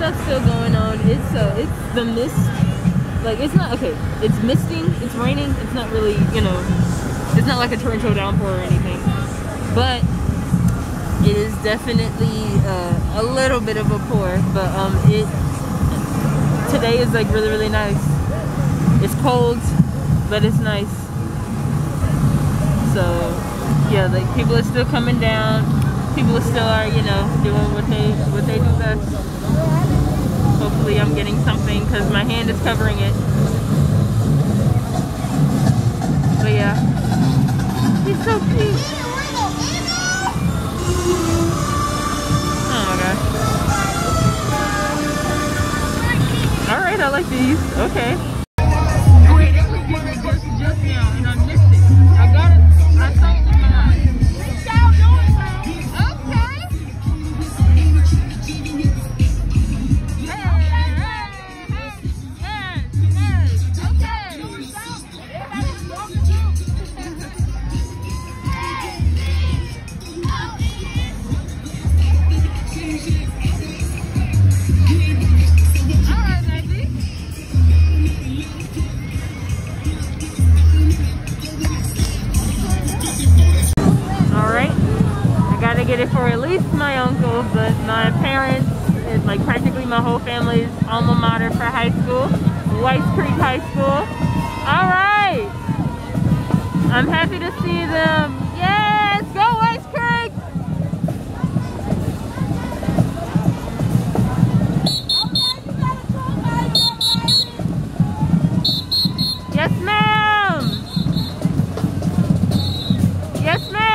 that's still going on. It's the mist. Like, it's not, okay, it's misting, it's raining, it's not really, you know, it's not like a torrential downpour or anything. But it is definitely a little bit of a pour. But today is like really, really nice. It's cold, but it's nice. So yeah, like people are still coming down. People still are, you know, doing what they do best. Hopefully I'm getting something because my hand is covering it. But yeah, he's so cute. Oh my gosh. All right, I like these. Okay. Wait, it was getting just now and I missed it. I got it. I saw it with my eyes. Get it for at least my uncle, but my parents, it's like practically my whole family's alma mater for high school, White Creek High School. All right, I'm happy to see them. Yes, go White Creek! Yes, ma'am. Yes, ma'am.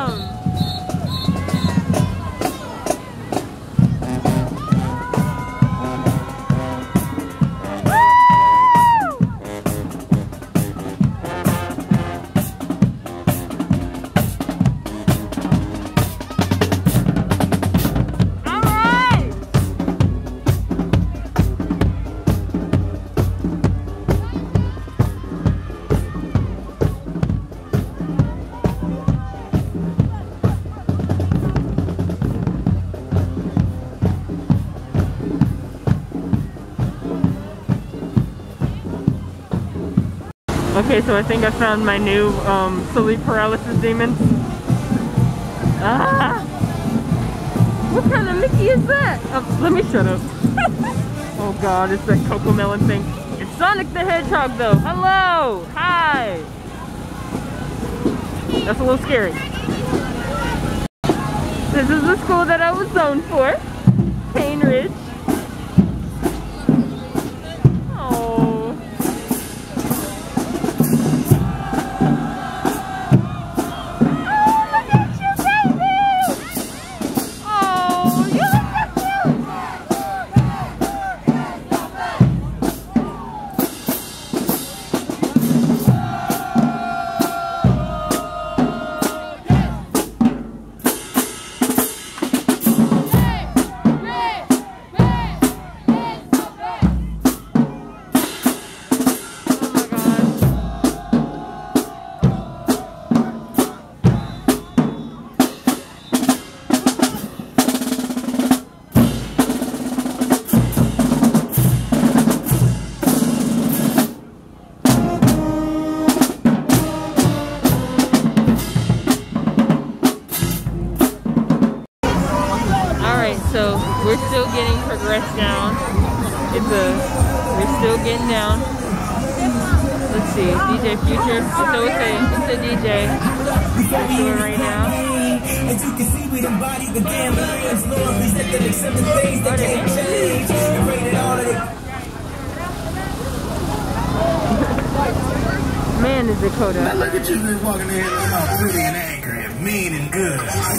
Okay, so I think I found my new sleep paralysis demon. Ah! What kind of Mickey is that? Oh, let me shut up. Oh god, it's that Cocomelon thing. It's Sonic the Hedgehog though. Hello! Hi! That's a little scary. This is the school that I was zoned for. Cane Ridge. So we're still getting progressed down. We're still getting down. Let's see, DJ Future. So it's a DJ. We're doing right now. As you can see, we embody the damn lions. Lord, present the next 7 days that can't change. And rated all of it. Man, is Dakota. Now look at you just walking in here looking all pretty and angry and mean and good.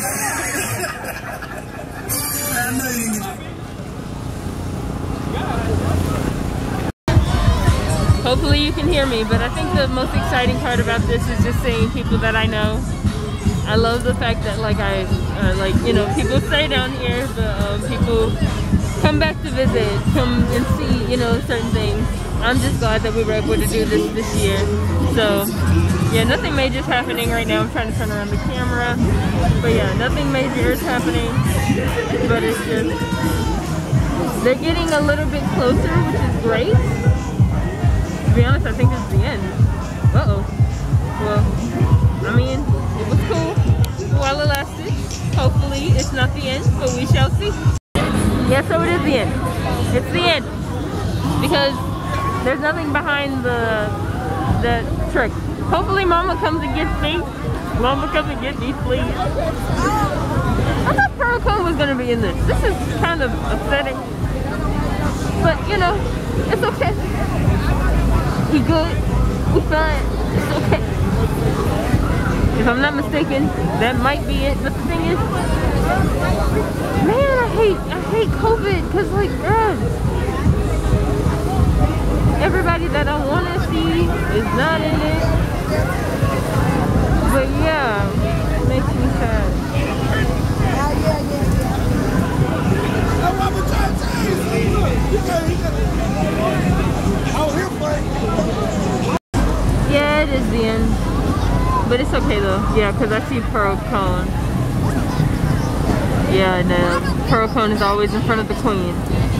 Hopefully you can hear me, but I think the most exciting part about this is just seeing people that I know. I love the fact that people stay down here, but people come back to visit, come and see, certain things. I'm just glad that we were able to do this year. So yeah, nothing major is happening right now. I'm trying to turn around the camera, but yeah, nothing major is happening, but it's just They're getting a little bit closer, which is great. To be honest, I think it's the end. Uh-oh. Well, I mean, it was cool while it lasted. Hopefully, it's not the end, but we shall see. Yeah, so it is the end. It's the end. Because there's nothing behind the trick. Hopefully, Mama comes and gets me. Mama, come and get me, please. I thought Pearl Cone was gonna be in this. This is kind of upsetting. But, you know, it's okay. We good. We fine. It's okay. If I'm not mistaken, that might be it. But the thing is, man, I hate COVID. Because, like, bruh, everybody that I want to see is not in it. But yeah, it makes me sad. Yeah, it is the end. But it's okay though. Yeah, because I see Pearl Cone. Yeah, no. Pearl Cone is always in front of the queen.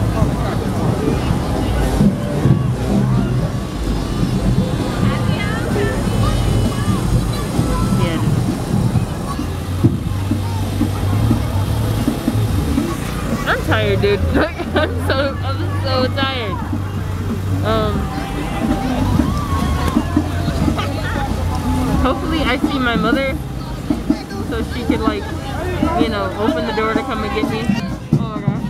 I'm tired, dude. I'm so tired. Hopefully I see my mother so she could, like, you know, open the door to come and get me. Oh my gosh.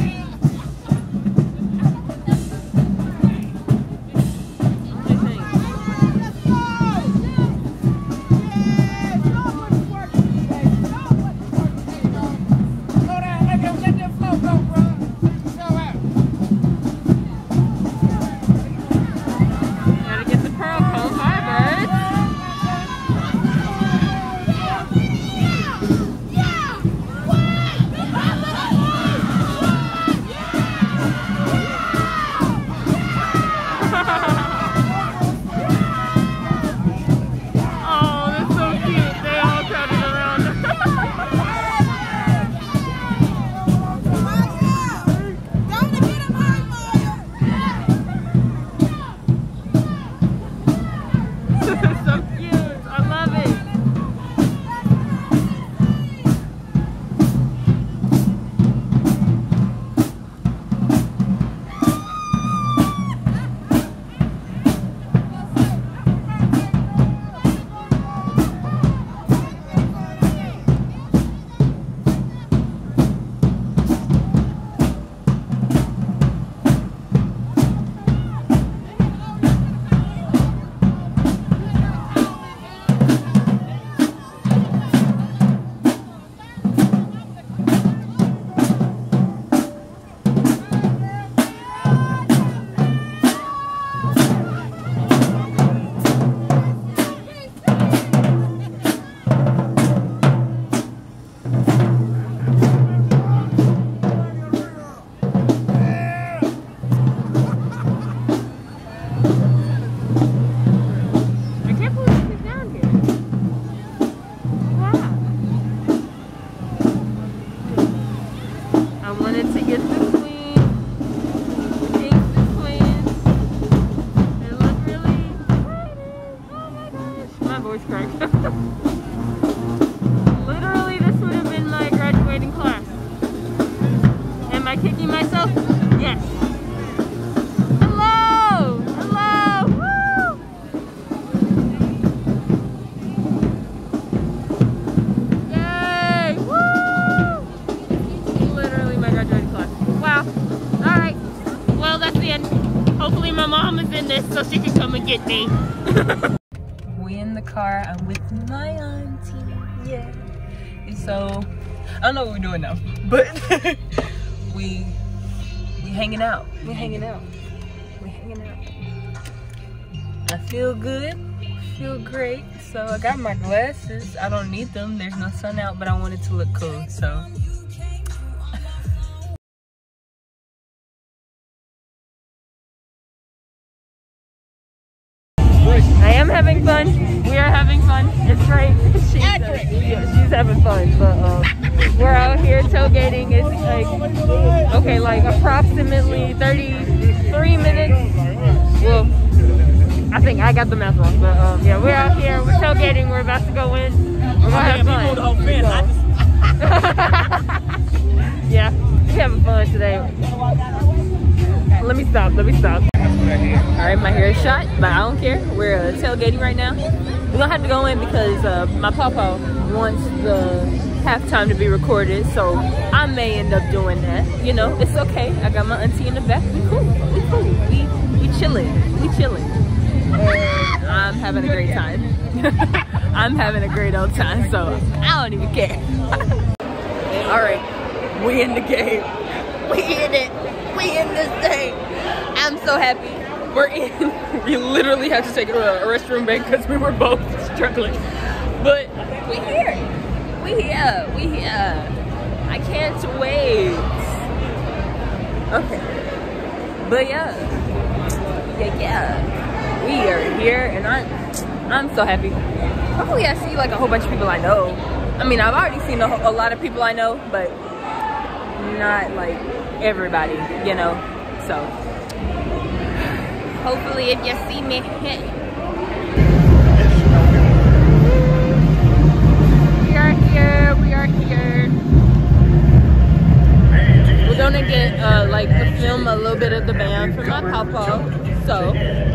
Literally, this would have been my graduating class. Am I kicking myself? Yes. Hello! Hello! Woo! Yay! Woo! Literally my graduating class. Wow. Alright. Well, that's the end. Hopefully my mom is in this so she can come and get me. We in the car. I'm with my auntie. Yeah. And so I don't know what we're doing now, but we hanging out. We hanging out. We hanging out. I feel good. Feel great. So I got my glasses. I don't need them. There's no sun out, but I wanted to look cool. So I am am having fun. We are having fun. It's great. She's having fun. But we're out here tailgating. It's like, okay, like approximately 33 minutes. Well, I think I got the math wrong. But yeah, we're out here. We're tailgating. We're about to go in. We're gonna have fun. Yeah, we're having fun today. Let me stop. Alright, my hair is shot, but I don't care. We're tailgating right now. We're gonna have to go in because my papa wants the halftime to be recorded, so I may end up doing that. You know, it's okay. I got my auntie in the back. We cool. We chilling. And I'm having a great time. I'm having a great old time, so I don't even care. Alright, we in the game. We in it. We in this thing. I'm so happy. We're in. We literally had to take a restroom break because we were both struggling. But we here. We here. I can't wait. Okay. But yeah. We are here and I'm so happy. Hopefully I see like a whole bunch of people I know. I mean, I've already seen a lot of people I know, but not like everybody, you know. So hopefully if you see me, we are here. We're gonna get like to film a little bit of the band for my papa. So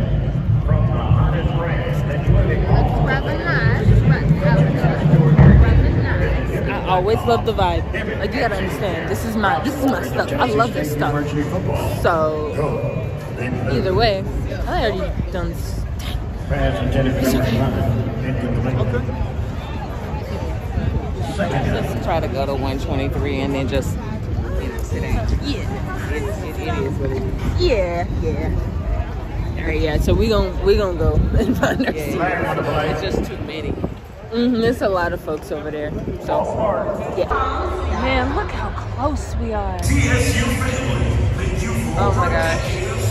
it's rather nice. I always love the vibe. Like, you gotta understand, this is my stuff. I love this stuff. So either way, I already done this. It's okay. Let's try to go to 123 and then just sit down. Yeah. It is what it is. Yeah. Alright, yeah, so we gon' go and find our seat. It's just too many. There's a lot of folks over there. So yeah. Man, look how close we are. Oh my gosh.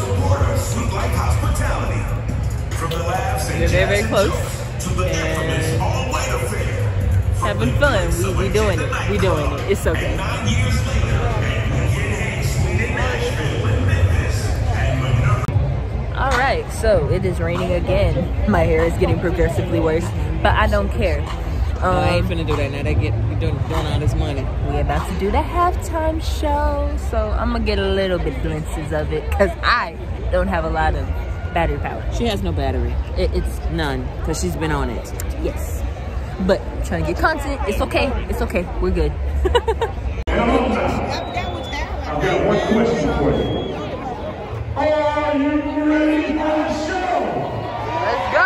We're very, very close. And having fun. We doing it. It's okay. Alright, so it is raining again. My hair is getting progressively worse, but I don't care. I ain't finna do that now. They get doing all this money. We're about to do the halftime show, so I'm gonna get a little bit glimpses of it because I don't have a lot of battery power. She has no battery. It's none because she's been on it. Yes, but I'm trying to get content. It's okay. We're good. I've got one question for you. Are you ready for the show? Let's go.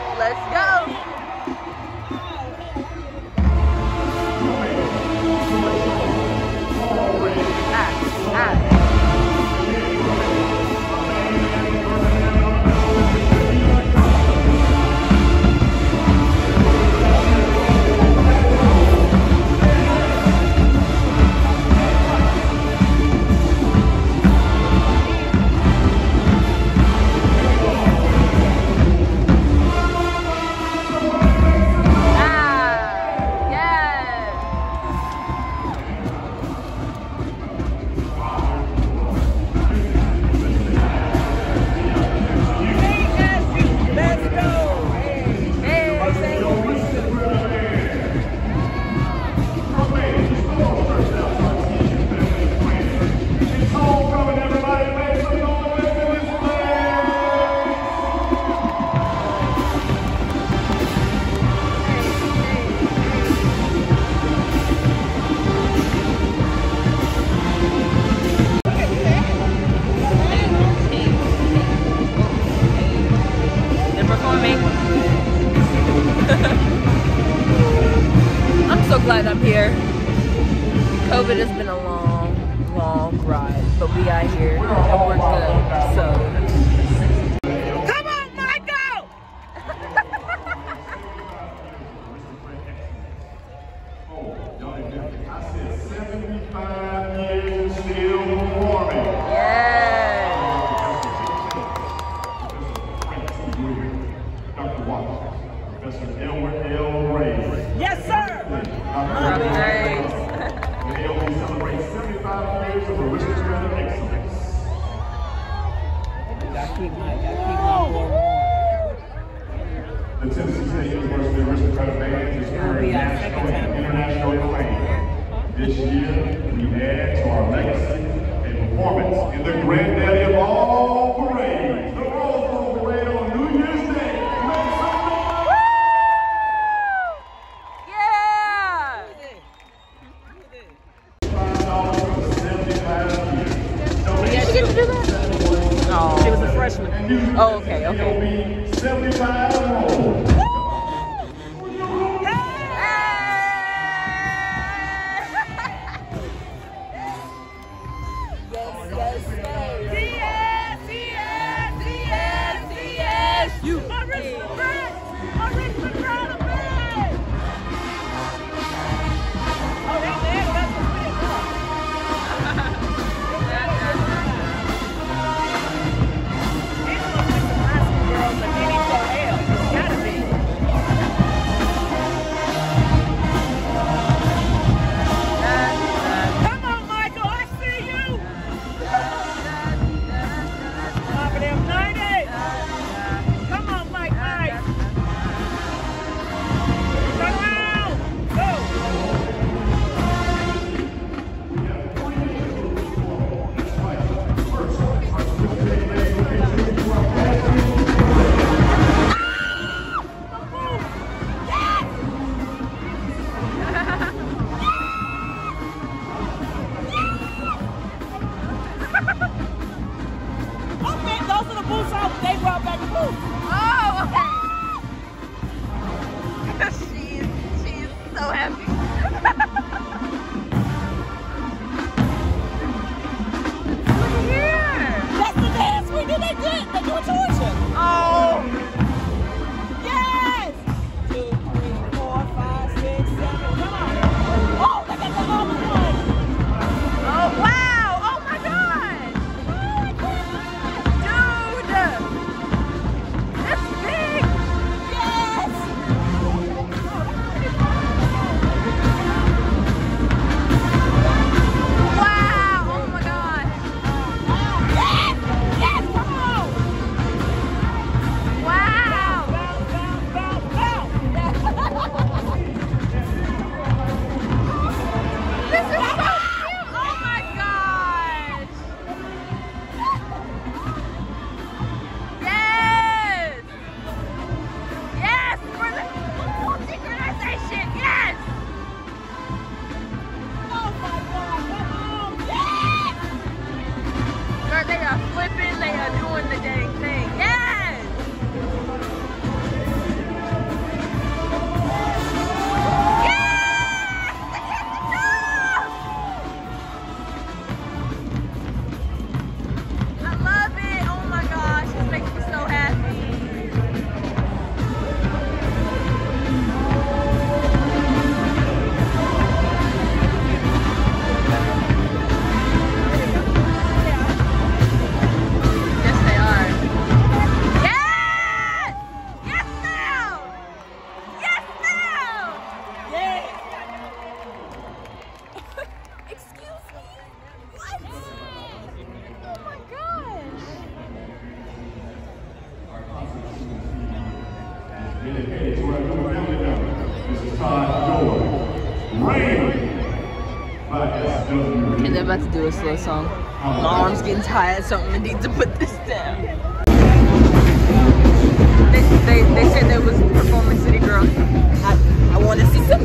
glad I'm here. COVID has been a long ride, but we got here and we're good. So come on, Michael! I said 75 years still performing. Yeah. Dr. Watt. freshman. Oh, okay, okay. 75 rolls. Dedicated to our new family member, Mrs. Todd George. Rain by SW. And they're about to do a slow song. My arm's getting tired, so I'm gonna need to put this down. They said there was Performing City Girls. I want to see them.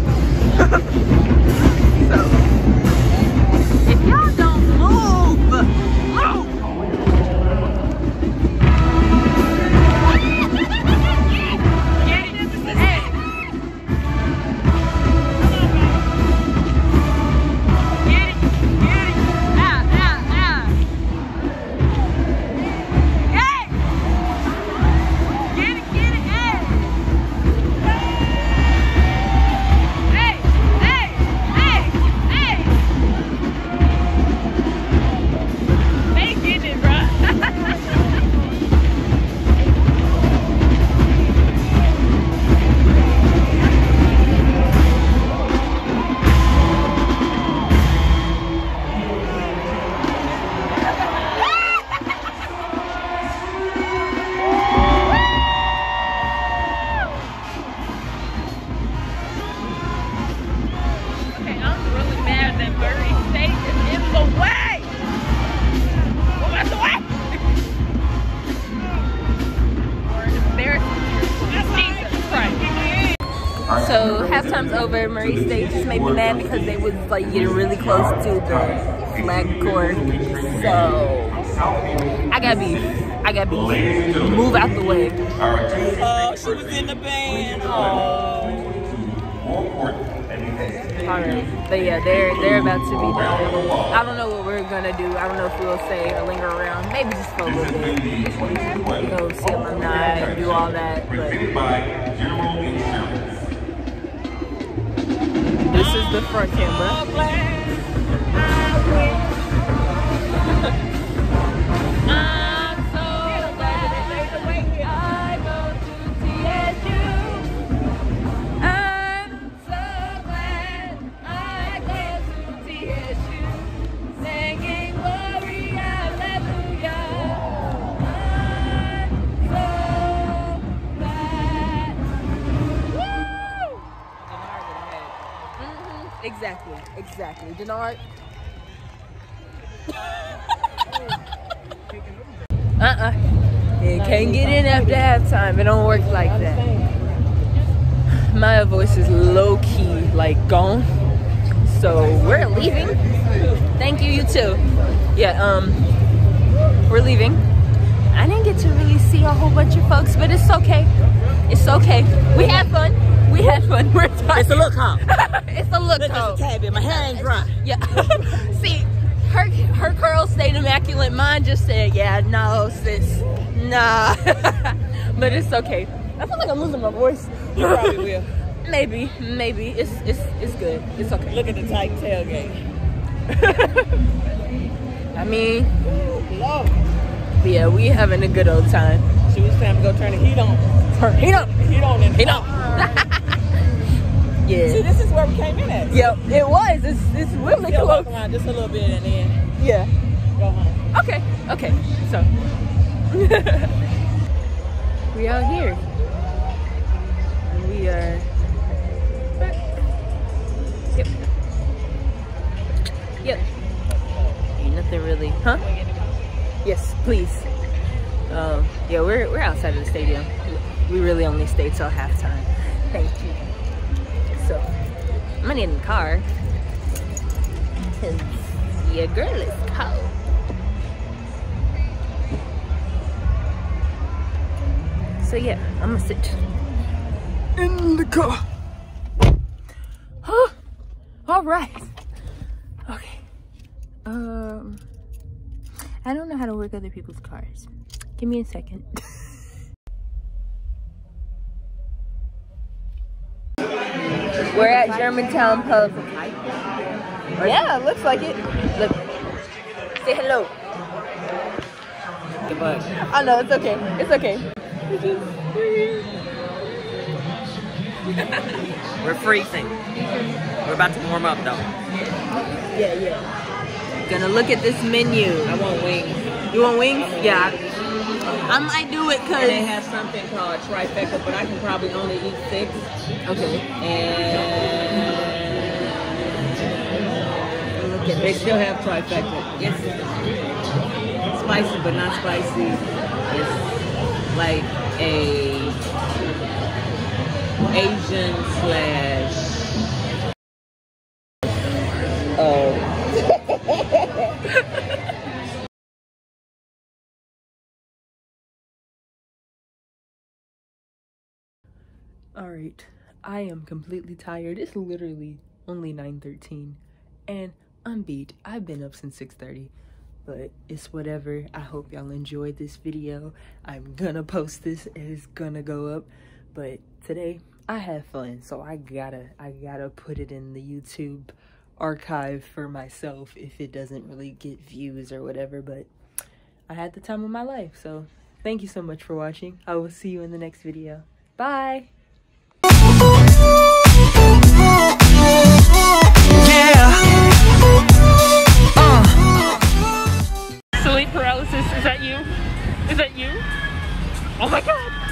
So, if y'all don't move, so halftime's over. Murray State just made me mad because they was like getting really close to the flag court. So I got beef. I got beef. Move out the way. Oh, she was in the band. Oh. Alright. But yeah, they're about to be done. I don't know what we're gonna do. I don't know if we'll stay or linger around. Maybe just for a little bit. Go see alumni, do all that. But this is the front camera. Exactly. Denard. It can't get in after halftime. It don't work like that. My voice is low key, like gone. So we're leaving. Thank you, you too. Yeah, we're leaving. I didn't get to really see a whole bunch of folks, but it's okay. It's okay. We had fun. We had fun. We're tired. It's a look home. It's a look home. Just a tad bit. My hair ain't dry. Yeah. See, her curls stayed immaculate. Mine just said, yeah, no, sis. Nah. But it's okay. I feel like I'm losing my voice. You probably will. Maybe. It's good. It's okay. Look at the tight tailgate. I mean, Lord. Yeah, we having a good old time. She was time to go turn the heat on. Heat on. Heat on. Yeah. See, this is where we came in at. Yep, it was. It's really close. close. Walk around just a little bit and then yeah. Go home. Okay. So we out here. And we are. Yep. Ain't nothing really, huh? Yes, please. Yeah, we're outside of the stadium. We really only stayed till halftime. Thank you. So, I'm gonna get in the car. Cause your girl is cold. So yeah, I'm gonna sit in the car. Huh? All right. Okay. I don't know how to work other people's cars. Give me a second. We're at Germantown Pub. Yeah, looks like it. Look. Say hello. Goodbye. Oh no, it's okay. It's okay. We're freezing. We're about to warm up though. Yeah. Gonna look at this menu. I want wings. You want wings? Yeah. I might do it because they have something called trifecta, but I can probably only eat 6. Okay. And look at they still have trifecta. It's spicy, but not spicy. It's like a Asian All right, I am completely tired. It's literally only 9:13 and I'm beat. I've been up since 6:30, but it's whatever. I hope y'all enjoyed this video. I'm gonna post this and it's gonna go up, but today I had fun, so I gotta put it in the YouTube archive for myself if it doesn't really get views or whatever, but I had the time of my life. So thank you so much for watching. I will see you in the next video. Bye. Sleep paralysis, is that you? Is that you? Oh my god!